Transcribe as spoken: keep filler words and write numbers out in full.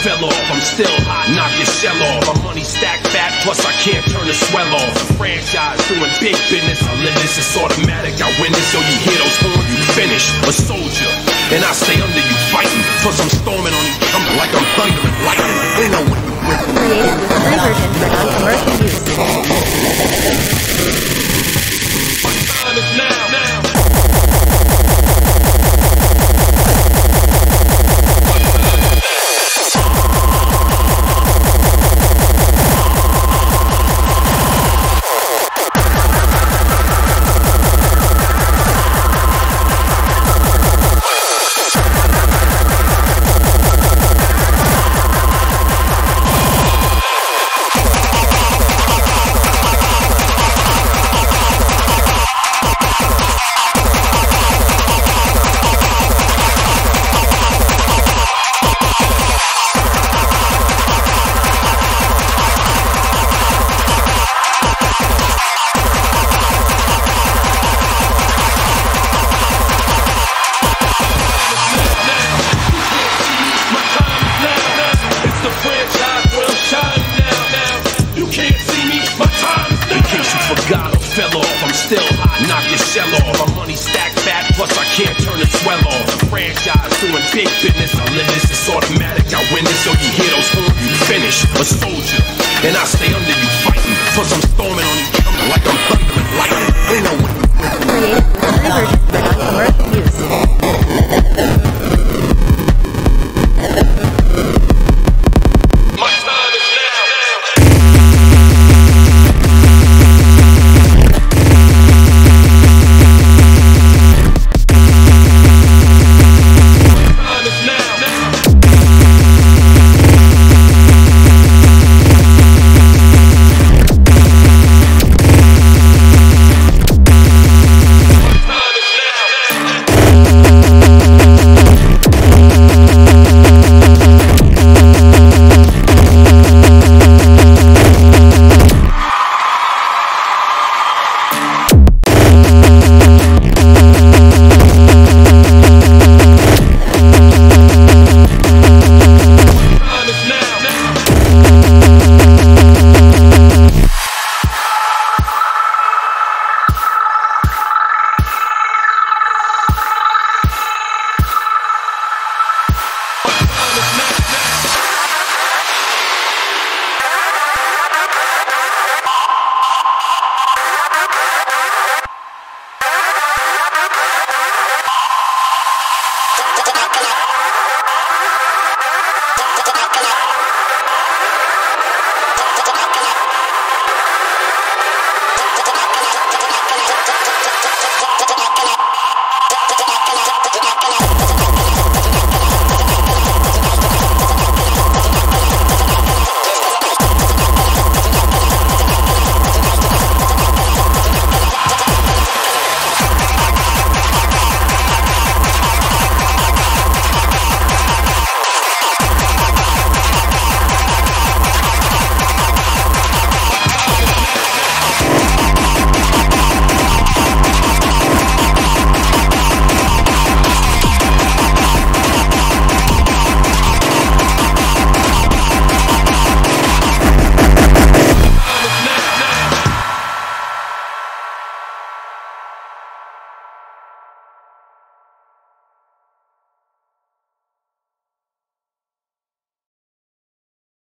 fell off. I'm still hot, knock your shell off. My money stacked fat, plus I can't turn the swell off. The franchise doing big business. I live this, it's automatic. I win this, so you hear those horns, you finish. A soldier, and I stay under you fighting. Plus I'm storming on you, coming like I'm thunder and lightning. Ain't no way you win. Created with free version for non-commercial use. My time is now, now. Can't turn the swell off. The franchise doing big business. I live this, it's automatic. I win this, so you hear those horns, you finish. A soldier, and I stay under you fighting. Plus I'm storming on you, coming like I'm